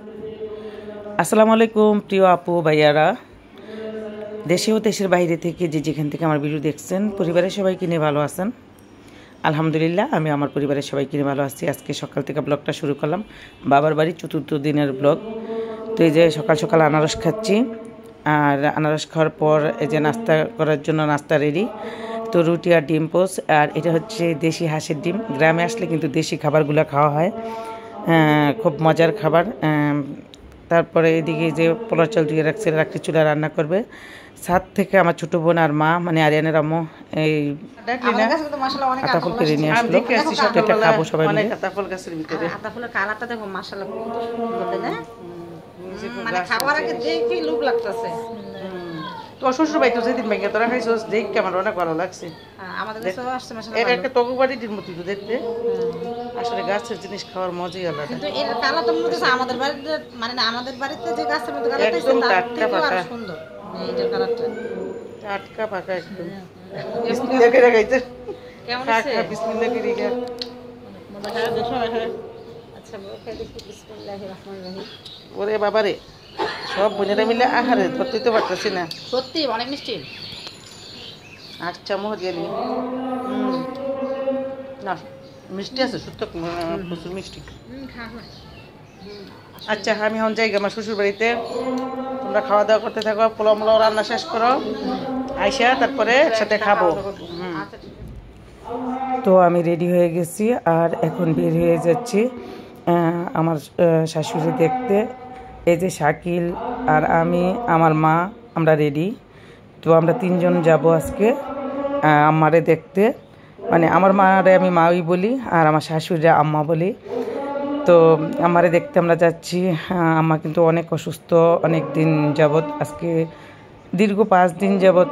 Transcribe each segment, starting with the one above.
আসসালামু আলাইকুম প্রিয় আপু ভাইয়ারা, দেশে ও দেশের বাইরে থেকে যেখান থেকে আমার ভিডিও দেখছেন, পরিবারের সবাইকে নিয়ে ভালো আছেন? আলহামদুলিল্লাহ, আমি আমার পরিবারের সবাইকে নিয়ে ভালো আছি। আজকে সকাল থেকে ব্লগটা শুরু করলাম, বাবার বাড়ি চতুর্থ দিনের ব্লগ। তো এই যে সকাল সকাল আনারস খাচ্ছি, আর আনারস খাওয়ার পর এই যে নাস্তা করার জন্য নাস্তা রেডি। তো রুটি আর ডিম পোস্ট, আর এটা হচ্ছে দেশি হাঁসের ডিম। গ্রামে আসলে কিন্তু দেশি খাবারগুলো খাওয়া হয়, খুব মজার খাবার। তারপরে এদিকে যে পোলার চাল ধুয়ে রাখছে, রাখতে চুলা রান্না করবে। ছাদ থেকে আমার ছোটো বোন আর মা মানে আরিয়ানের আম্মু এই আতা ফুল কেড়ে নিয়ে আসলো, এটা খাবো সবাই মিলে। আতা ফুল গাছের ভিতরে আতা ফুলের কালারটা দেখো মাশাআল্লাহ কত সুন্দর না, মানে খাবার আগে দেখেই লোভ লাগতেছে। তো শ্বশুর বাড়ি তো যেদিন ভাইয়া তোরা খাইছস, দেখতে আমার অনেক ভালো লাগছে। আমাদের কাছেও আসছে মাশাআল্লাহ, এটা একটা তগু বাড়ির মতো তো দেখতে। আসলে গাছের জিনিস খাওয়ার মজাই আলাদা। কিন্তু এর কালার তো মনে হচ্ছে আমাদের বাড়িতে, মানে না আমাদের বাড়িতে যে গাছের মতো কালারটা একদম টাটকা পাকা সুন্দর। এইটার কালারটা টাটকা পাকা একদম। বিসমিল্লাহ করে খাইতে কেমন আছে? বিসমিল্লাহ করে খা। মজা খাওয়া দেখো এখানে। আচ্ছা বলতে দেখি বিসমিল্লাহির রহমানির রহিম। ওরে বাবা রে, সব বোনেরা মিলে আহারে ধরতেই তো পারতেছি না। সত্যি অনেক মিষ্টি। আচ্ছা মোহ দিয়ে নি না, মিষ্টি আছে সত্য, প্রচুর মিষ্টি। আচ্ছা আমি এখন যাই আমার শ্বশুর বাড়িতে, তোমরা খাওয়া দাওয়া করতে থাকো, পোলাও মোলাও রান্না শেষ করো, আইসা তারপরে একসাথে খাবো। তো আমি রেডি হয়ে গেছি আর এখন বের হয়ে যাচ্ছি আমার শাশুড়ি দেখতে। এই যে শাকিল আর আমি, আমার মা, আমরা রেডি। তো আমরা তিনজন যাব আজকে আম্মারে দেখতে। মানে আমার মারে আমি মাই বলি, আর আমার শাশুড়িরা আম্মা বলি। তো আমারে দেখতে আমরা যাচ্ছি। আম্মা কিন্তু অনেক অসুস্থ, অনেক দিন যাবৎ, আজকে দীর্ঘ 5 দিন যাবৎ,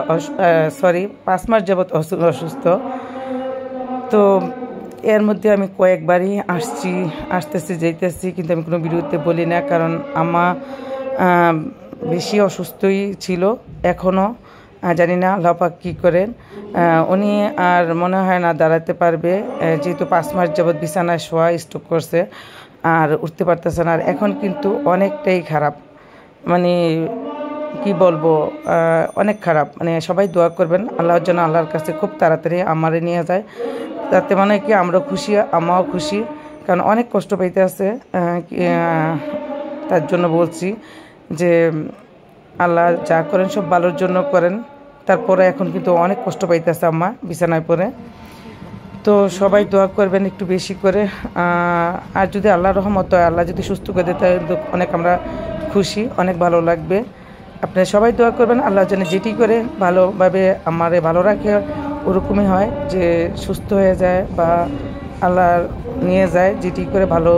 5 মাস যাবৎ অসুস্থ। তো এর মধ্যে আমি কয়েকবারই আসতেছি যাইতেছি, কিন্তু আমি কোনো ভিডিওতে বলি না, কারণ আম্মা বেশি অসুস্থই ছিল, এখনও জানি না আল্লাহ পাক কী করেন। উনি আর মনে হয় না দাঁড়াতে পারবে, যেহেতু 5 মাস যাবৎ বিছানায় শোয়া, স্ট্রোক করছে আর উঠতে পারতেছে না। আর এখন কিন্তু অনেকটাই খারাপ, মানে কি বলবো, অনেক খারাপ। মানে সবাই দোয়া করবেন আল্লাহর জন্য, আল্লাহর কাছে খুব তাড়াতাড়ি আমারে নিয়ে যায়, তাতে মানে কি আমরাও খুশি, আমাও খুশি, কারণ অনেক কষ্ট পাইতে আছে। তার জন্য বলছি যে আল্লাহ যা করেন সব ভালোর জন্য করেন। তারপরে এখন কিন্তু অনেক কষ্ট পাইতেছে আম্মা বিছানায় পড়ে। তো সবাই দোয়া করবেন একটু বেশি করে। আর যদি আল্লাহর রহমত হয়, আল্লাহ যদি সুস্থ করে দেয়, তাহলে অনেক আমরা খুশি, অনেক ভালো লাগবে। আপনারা সবাই দোয়া করবেন আল্লাহ যেন যেটি করে ভালোভাবে আমারে ভালো রাখে, ওরকমই হয় যে সুস্থ হয়ে যায় বা আল্লাহ নিয়ে যায়, যেটি করে ভালো,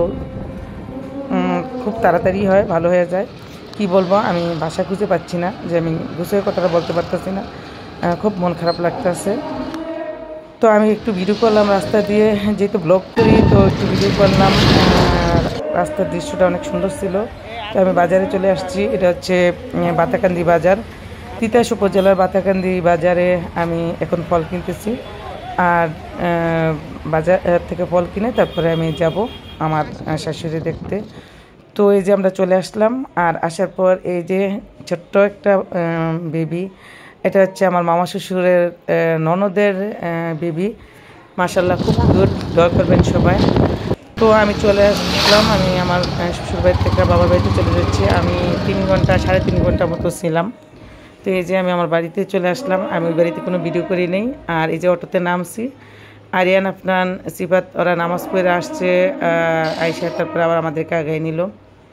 খুব তাড়াতাড়ি হয়, ভালো হয়ে যায়। কি বলবো, আমি ভাষা খুঁজে পাচ্ছি না যে আমি গুছিয়ে কথাটা বলতে পারতেছি না, খুব মন খারাপ লাগতেছে। তো আমি একটু ভিডিও করলাম রাস্তা দিয়ে, যেহেতু ব্লগ করি তো একটু ভিডিও করলাম। রাস্তার দৃশ্যটা অনেক সুন্দর ছিল। তো আমি বাজারে চলে আসছি, এটা হচ্ছে বাতাকান্দি বাজার, তিতাস উপজেলার বাতাকান্দি বাজারে আমি এখন ফল কিনতেছি। আর বাজার থেকে ফল কিনে তারপরে আমি যাব আমার শাশুড়ি দেখতে। তো এই যে আমরা চলে আসলাম, আর আসার পর এই যে ছোট্ট একটা বেবি, এটা হচ্ছে আমার মামা শ্বশুরের ননদের বেবি। মাশাআল্লাহ খুব গুড, দোয়া করবেন সবাই। তো আমি চলে আসলাম, আমি আমার শ্বশুর বাড়ি থেকে বাবার বাড়িতে চলে যাচ্ছি। আমি 3 ঘন্টা 3.5 ঘন্টা মতো ছিলাম। তো এই যে আমি আমার বাড়িতে চলে আসলাম, আমি ওই বাড়িতে কোনো ভিডিও করি নেই। আর এই যে অটোতে নামছি, আরিয়ান, আফনান, সিফাত ওরা নামাজ পড়ে আসছে, আইসা তারপরে আবার আমাদেরকে আগায় নিল।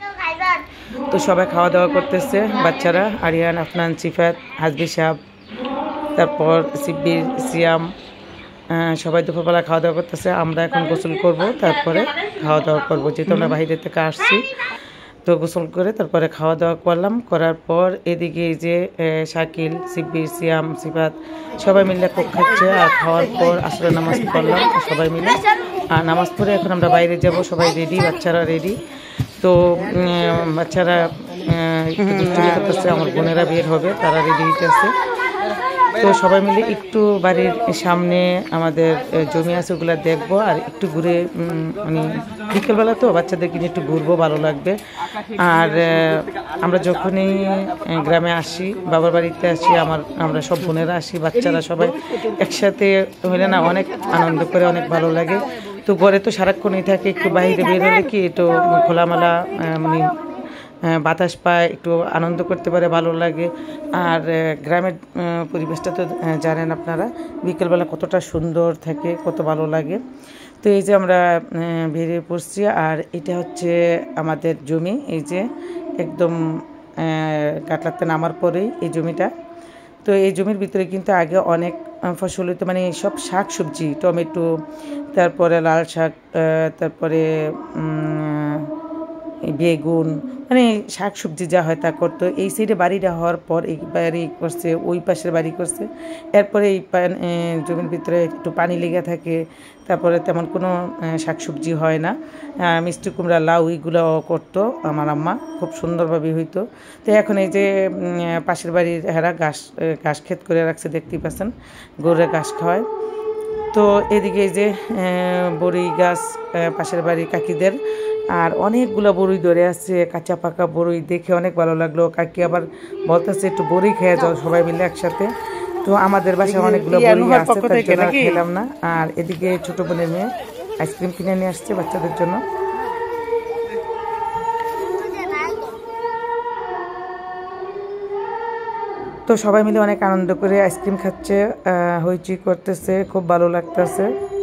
তো সবাই খাওয়া দাওয়া করতেছে, বাচ্চারা, আরিয়ান, আফনান, সিফাত, হাসবি সাহেব, তারপর সিব্বির, সিয়াম, সবাই দুপুরবেলা খাওয়া দাওয়া করতেছে। আমরা এখন গোসল করব, তারপরে খাওয়া দাওয়া করব, যেহেতু আমরা বাইরে থেকে আসছি। তো গোসল করে তারপরে খাওয়া দাওয়া করলাম, করার পর এদিকে এই যে শাকিল, সিব্বির, সিয়াম, সিফাত সবাই মিলে কোক খাচ্ছে। আর খাওয়ার পর আসলে নামাজ পড়লাম সবাই মিলে, আর নামাজ পড়ে এখন আমরা বাইরে যাব, সবাই রেডি, বাচ্চারা রেডি। তো বাচ্চারা একটু দুষ্টুমি করতেছে, আমার বোনেরা বের হবে, তারা রেডি হইতেছে। তো সবাই মিলে একটু বাড়ির সামনে আমাদের জমি আছে ওগুলো দেখবো আর একটু ঘুরে মানে বিকেলবেলা তো বাচ্চাদেরকে নিয়ে একটু ঘুরবো, ভালো লাগবে। আর আমরা যখনই গ্রামে আসি, বাবার বাড়িতে আসি, আমরা সব বোনেরা আসি, বাচ্চারা সবাই একসাথে হলে না অনেক আনন্দ করে, অনেক ভালো লাগে। তো ঘরে তো সারাক্ষণই থাকে, একটু বাইরে বের হলে কি একটু খোলামেলা মানে বাতাস পায়, একটু আনন্দ করতে পারে, ভালো লাগে। আর গ্রামের পরিবেশটা তো জানেন আপনারা, বিকেলবেলা কতটা সুন্দর থাকে, কত ভালো লাগে। তো এই যে আমরা বেরিয়ে পড়ছি, আর এটা হচ্ছে আমাদের জমি। এই যে একদম কাটলাতে নামার পরেই এই জমিটা। তো এই জমির ভিতরে কিন্তু আগে অনেক ফসল হতো, মানে সব শাক সবজি, টমেটো, তারপরে লাল শাক, তারপরে বেগুন, মানে শাক সবজি যা হয় তা করতো। এই সাইডে বাড়িটা হওয়ার পর এই বাড়ি করছে, ওই পাশের বাড়ি করছে। এরপরে এই জমির ভিতরে একটু পানি লেগে থাকে, তারপরে তেমন কোনো শাক সবজি হয় না। মিষ্টি কুমড়া, লাউ এইগুলো করতো আমার আম্মা, খুব সুন্দরভাবে হইতো। তো এখন এই যে পাশের বাড়ির হেরা ঘাস ক্ষেত করে রাখছে, দেখতেই পাচ্ছেন, গরুরে ঘাস খাওয়ায়। তো এদিকে এই যে বড়ি গাছ পাশের বাড়ির কাকিদের, আর অনেকগুলো বড়ই ধরে আছে, কাঁচা পাকা বড়ই, দেখে অনেক ভালো লাগলো। কাকি আবার বলতেছে একটু বড়ি খেয়ে যাও সবাই মিলে একসাথে। তো আমাদের বাসায় অনেকগুলো বড়ি আছে, তার জন্য খেলাম না। আর এদিকে ছোট বোনের মেয়ে আইসক্রিম কিনে নিয়ে আসছে বাচ্চাদের জন্য। তো সবাই মিলে অনেক আনন্দ করে আইসক্রিম খাচ্ছে, হইচই করতেছে, খুব ভালো লাগতেছে।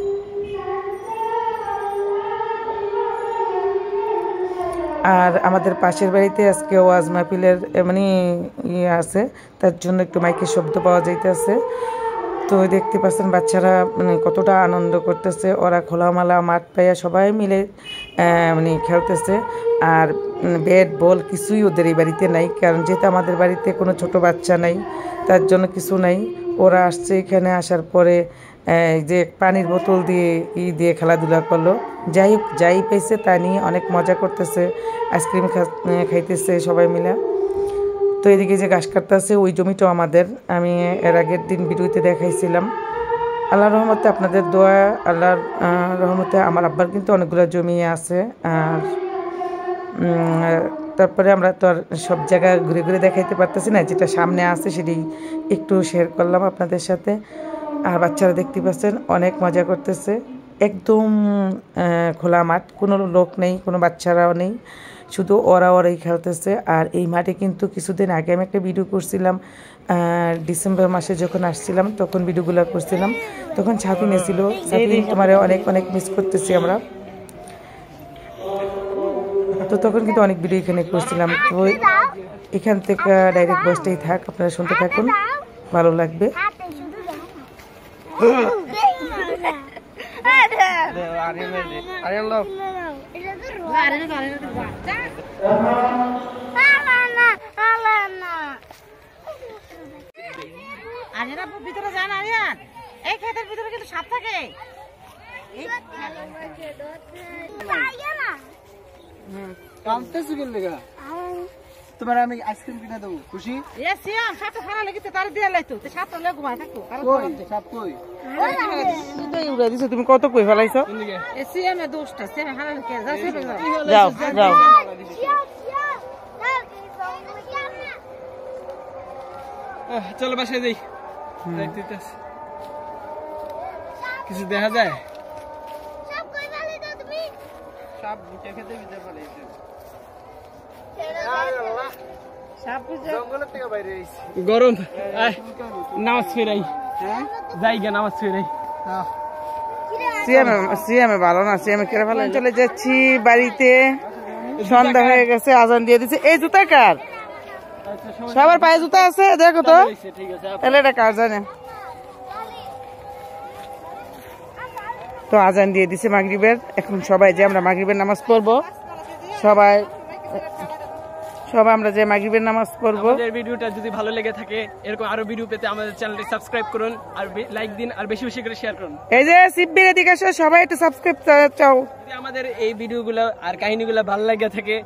আর আমাদের পাশের বাড়িতে আজকে ওয়াজ মাহফিলের মানে ইয়ে আছে, তার জন্য একটু মাইকের শব্দ পাওয়া যাইতেছে। তো দেখতে পাচ্ছেন বাচ্চারা মানে কতটা আনন্দ করতেছে, ওরা খোলামেলা মাঠ পাইয়া সবাই মিলে মানে খেলতেছে। আর ব্যাট বল কিছুই ওদের এই বাড়িতে নাই, কারণ যেহেতু আমাদের বাড়িতে কোনো ছোট বাচ্চা নাই, তার জন্য কিছু নাই। ওরা আসছে, এখানে আসার পরে যে পানির বোতল দিয়ে খেলাধুলা করলো। যাই হোক, যাই পেয়েছে তা নিয়ে অনেক মজা করতেছে, আইসক্রিম খাইতেছে সবাই মিলে। তো এদিকে যে ঘাস কাটতেছে ওই জমিটাও আমাদের, আমি এর আগের দিন ভিডিওতে দেখাইছিলাম। আল্লাহর রহমতে, আপনাদের দোয়া, আল্লাহর রহমতে আমার আব্বার কিন্তু অনেকগুলো জমি আছে। আর তারপরে আমরা তো আর সব জায়গায় ঘুরে ঘুরে দেখাইতে পারতেছি না, যেটা সামনে আছে সেটাই একটু শেয়ার করলাম আপনাদের সাথে। আর বাচ্চারা দেখতে পাচ্ছেন অনেক মজা করতেছে, একদম খোলা মাঠ, কোনো লোক নেই, কোনো বাচ্চারাও নেই, শুধু ওরাই খেলতেছে। আর এই মাঠে কিন্তু কিছুদিন আগে আমি একটা ভিডিও করছিলাম, ডিসেম্বর মাসে যখন আসছিলাম তখন ভিডিওগুলো করছিলাম, তখন ছাপিন এসেছিল। ছাপিন, তোমার অনেক অনেক মিস করতেছি আমরা। তো তখন কিন্তু অনেক ভিডিও এখানে করছিলাম। তো এখান থেকে ডাইরেক্ট বসতেই থাক, আপনারা শুনতে থাকুন, ভালো লাগবে। ভিতরে যান, আরিয়ান, এই ক্ষেতের ভিতরে কিন্তু সাপ থাকে। তোমার আমি আইসক্রিম কিনে দেবো, খুশি? সাপটা খারাপ লেগেছে, তার দিয়ে লাইতো সাপটা লেগে ঘুমায় থাকতো। সাপ কই? তুমি কত কই ফেলাইছো? দোষটা যাও যাও। চলো বাসায় যাই, কিছু দেখা যায়? গরম, নামাজ ফেরাই, জায়গা নামাজ ফেরাই। সিএমে ভালো না, সিএমে কেড়ে ফেলেন। চলে যাচ্ছি বাড়িতে, সন্ধ্যা হয়ে গেছে, আজান দিয়ে দিচ্ছে। এই জুতা কার? সবার পায়ে জুতা আছে, দেখো তো, তাহলে এটা কার জানে। তো আজান দিয়ে দিছে মাগরিবের, এখন সবাই যে আমরা মাগরিবের নামাজ পড়বো, সবাই আমরা যে মাগরিবের নামাজ পড়বো। আমাদের ভিডিওটা যদি ভালো লেগে থাকে, এরকম আরো ভিডিও পেতে আমাদের চ্যানেলটি সাবস্ক্রাইব করুন, আর লাইক দিন, আর বেশি বেশি করে শেয়ার করুন। এই যে শিববির এদিকে আসো, সবাই একটু সাবস্ক্রাইব চাও। যদি আমাদের এই ভিডিওগুলো আর কাহিনীগুলো ভালো লাগে থাকে,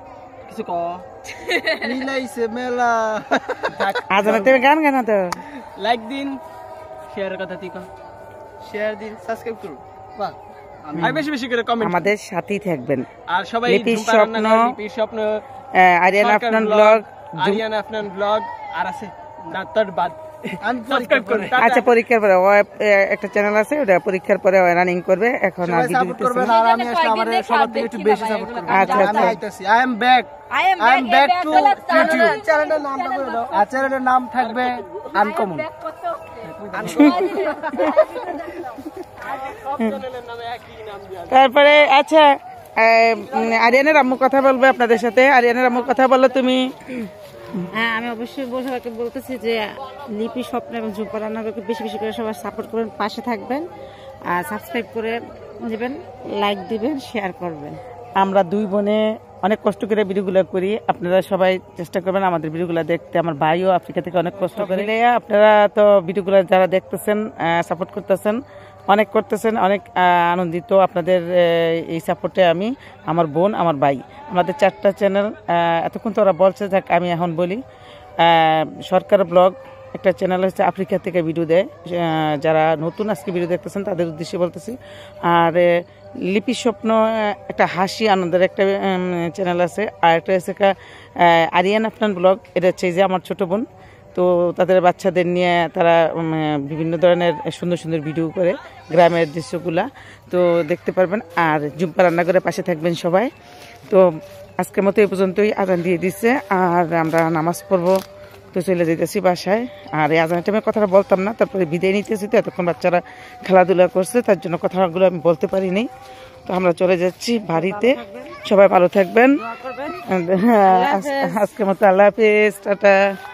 কিছু মিলাইছে মেলা আজানে তুমি গান গানা তো লাইক দিন, শেয়ারের কথা ঠিক শেয়ার দিন, সাবস্ক্রাইব করুন, বাহ আর বেশি বেশি করে কমেন্ট। আমাদের সাথেই থাকবেন। আর সবাই লিপির ঝুম্পা স্বপ্ন, রান্নাঘর, লিপির স্বপ্ন, আরিয়ান সরকার আফনান ব্লগ, আরিয়ান আফনান ব্লগ আর আছে না তোর বাদ সাবস্ক্রাইব করুন। আচ্ছা পরীক্ষার পরে ও একটা চ্যানেল আছে, ওটা পরীক্ষার পরে রানিং করবে, এখন আর ভিডিও সাপোর্ট করবেন আর আমি আসলে আমাদের সবার থেকে একটু বেশি সাপোর্ট করবেন। আচ্ছা, আমি আচ্ছা। আইতাছি, I am back to YouTube. চ্যানেলের নামটা বলে দাও। আর চ্যানেলের নাম থাকবে আনকমন। তারপরে আচ্ছা আরিয়ানের আম্মু কথা বলবে আপনাদের সাথে। আরিয়ানের আম্মু কথা বললো তুমি। হ্যাঁ, আমি অবশ্যই সবাইকে বলতেছি যে লিপি স্বপ্ন এবং ঝুম্পা রান্নাঘরকে বেশি বেশি করে সবাই সাপোর্ট করবেন, পাশে থাকবেন, আর সাবস্ক্রাইব করে দিবেন, লাইক দিবেন, শেয়ার করবেন। আমরা দুই বোনে অনেক কষ্ট করে ভিডিওগুলো করি, আপনারা সবাই চেষ্টা করবেন আমাদের ভিডিওগুলো দেখতে। আমার ভাইও আফ্রিকা থেকে অনেক কষ্ট করে। আপনারা তো ভিডিওগুলো যারা দেখতেছেন, সাপোর্ট করতেছেন, অনেক করতেছেন, অনেক আনন্দিত আপনাদের এই সাপোর্টে। আমি, আমার বোন, আমার ভাই, আমাদের 4টা চ্যানেল। এতক্ষণ তো ওরা বলছে, যাক আমি এখন বলি। সরকার ব্লগ একটা চ্যানেল হচ্ছে, আফ্রিকা থেকে ভিডিও দেয়। যারা নতুন আজকে ভিডিও দেখতেছেন তাদের উদ্দেশ্যে বলতেছি। আর লিপির স্বপ্ন একটা হাসি আনন্দের একটা চ্যানেল আছে। আর একটা হচ্ছে আরিয়ান আফনান ব্লগ, এটা হচ্ছে যে আমার ছোট বোন। তো তাদের বাচ্চাদের নিয়ে তারা বিভিন্ন ধরনের সুন্দর সুন্দর ভিডিও করে, গ্রামের দৃশ্যগুলা তো দেখতে পারবেন। আর ঝুম্পা রান্নাঘরের পাশে থাকবেন সবাই। তো আজকের মতো এই পর্যন্তই, আজান দিয়ে দিচ্ছে আর আমরা নামাজ পড়বো, তো চলে যেতেছি বাসায়। আর এই আজানের টাইমে কথাটা বলতাম না, তারপরে বিদায় নিতেছি। তো এতক্ষণ বাচ্চারা খেলাধুলা করছে, তার জন্য কথাগুলো আমি বলতে পারিনি। তো আমরা চলে যাচ্ছি বাড়িতে। সবাই ভালো থাকবেন। আজকের মতো আল্লাহ হাফিজ, টাটা।